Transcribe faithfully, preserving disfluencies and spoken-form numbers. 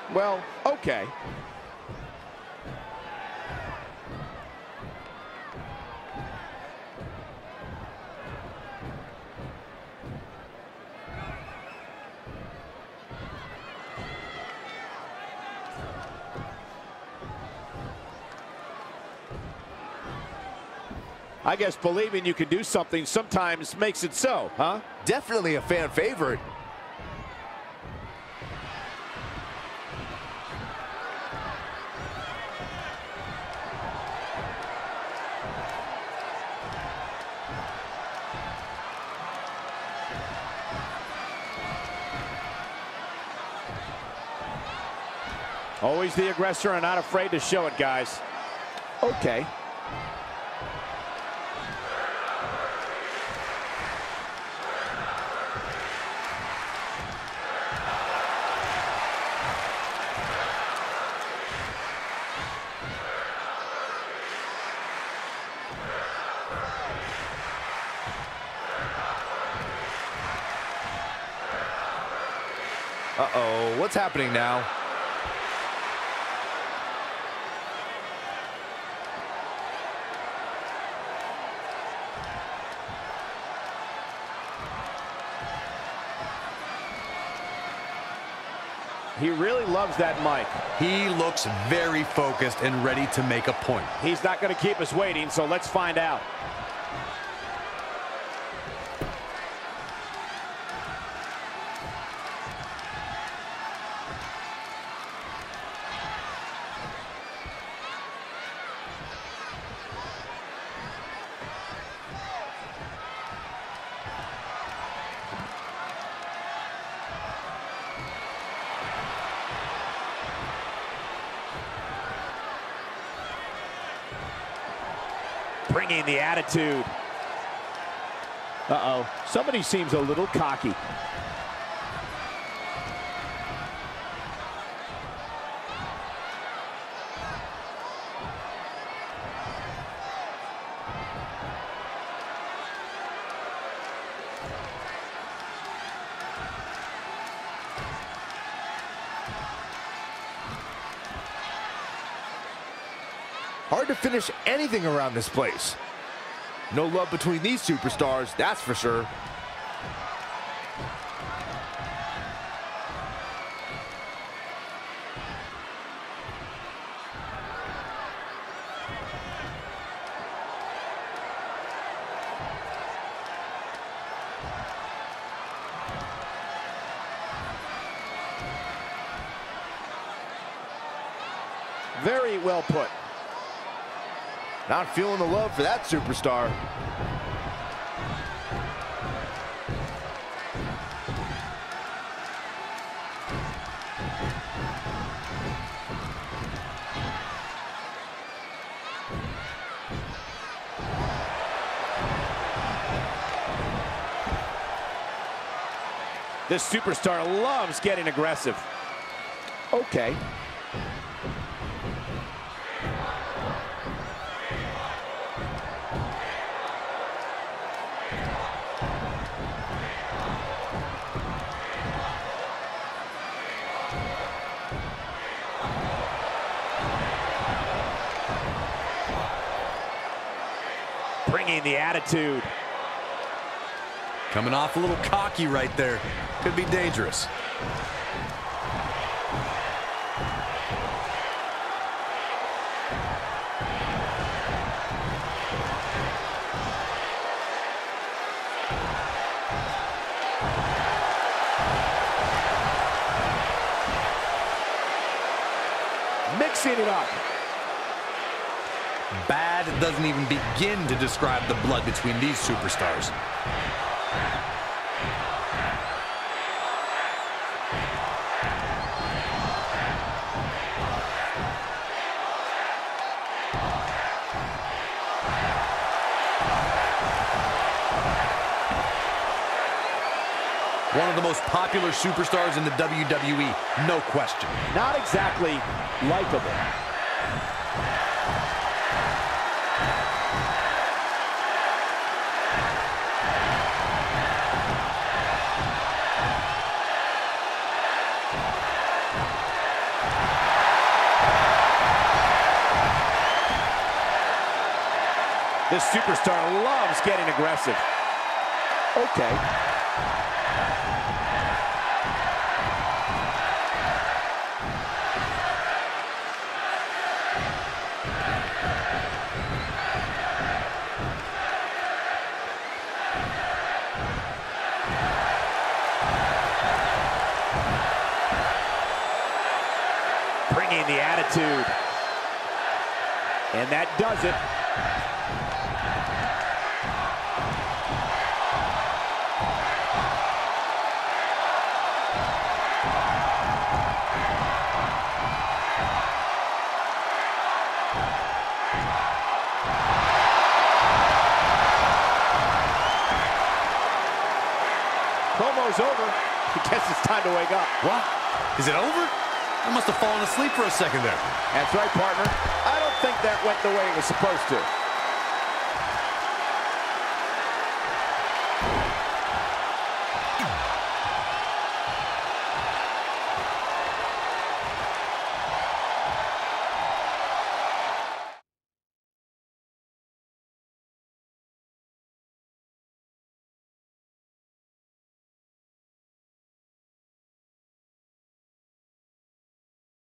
Well, okay. I guess believing you can do something sometimes makes it so, huh? Definitely a fan favorite. Always the aggressor and not afraid to show it, guys. Okay. Uh-oh, what's happening now? He really loves that mic. He looks very focused and ready to make a point. He's not going to keep us waiting, so let's find out. Bringing the attitude. Uh-oh. Somebody seems a little cocky. Hard to finish anything around this place. No love between these superstars, that's for sure. Very well put. Not feeling the love for that superstar. This superstar loves getting aggressive. Okay. Bringing the attitude. Coming off a little cocky right there. Could be dangerous. Mixing it up. Bad doesn't even begin to describe the blood between these superstars. One of the most popular superstars in the W W E, no question. Not exactly likable. This superstar loves getting aggressive. Okay. Bringing the attitude. And that does it. Promo's over. I guess it's time to wake up. What? Is it over? I must have fallen asleep for a second there. That's right, partner. I don't think that went the way it was supposed to.